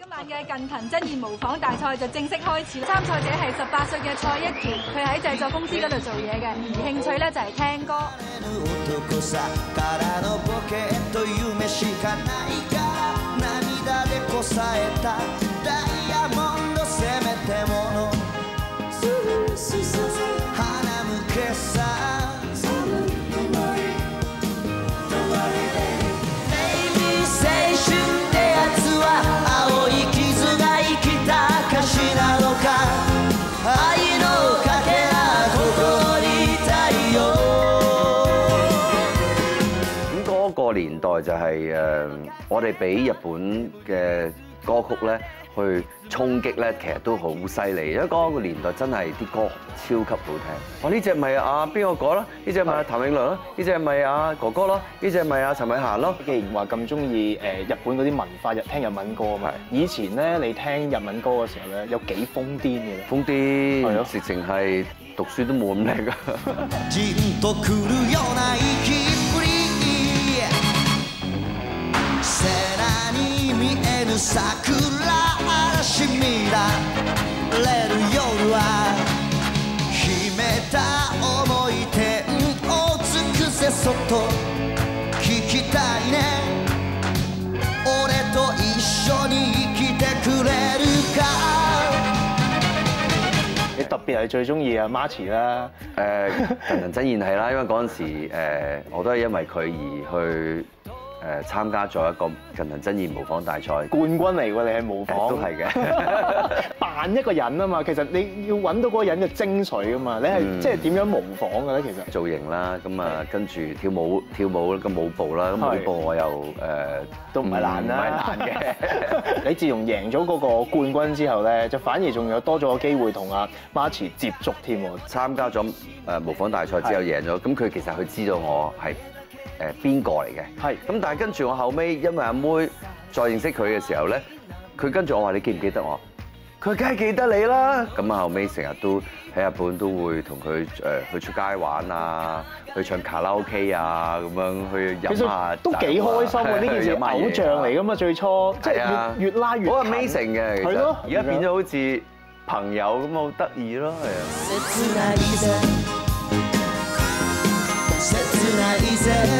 晚嘅近藤真彥模仿大賽就正式開始，參賽者係18歲嘅蔡一傑，佢喺製作公司嗰度做嘢嘅，而興趣咧就係聽歌。 年代就係我哋俾日本嘅歌曲咧去衝擊咧，其實都好犀利。因為嗰個年代真係啲歌超級好聽。哇！呢隻咪阿邊個歌啦？呢隻咪譚詠麟咯？呢隻咪阿哥哥咯？呢隻咪阿陳慧嫻咯？ 既然話咁中意日本嗰啲文化，聽日文歌啊嘛。以前咧，你聽日文歌嘅時候咧，有幾瘋癲嘅咧？ 瘋癲係咯，直情係讀書都冇咁叻噶。 你特別係最中意阿 Marchi 啦， 近藤真彥係啦，因為嗰陣時我都係因為佢而去。參加咗一個近藤真彥模仿大賽， 冠軍嚟喎！你係模仿都係嘅， 扮一個人啊嘛。其實你要揾到嗰個人嘅精髓啊嘛。你係即係點樣模仿嘅咧？其實造型啦，咁啊跟住跳舞個舞步啦，咁舞步我又都唔係難啦， 唔係難嘅。 你自從贏咗嗰個冠軍之後咧，就反而仲有多咗個機會同阿 Marchi 接觸添喎。 參加咗模仿大賽之後贏咗，咁佢其實佢知道我係邊個嚟嘅？係咁，但係跟住我後尾，因為阿妹再認識佢嘅時候咧，佢跟住我話：你記唔記得我？佢梗係記得你啦。咁啊後尾成日都喺日本都會同佢去出街玩啊，去唱卡拉 OK 啊，咁樣去飲下都幾開心喎！呢件事偶像嚟噶嘛，最初即係越拉越好 amazing 嘅，係咯。而家變咗好似朋友咁，好得意咯，係啊。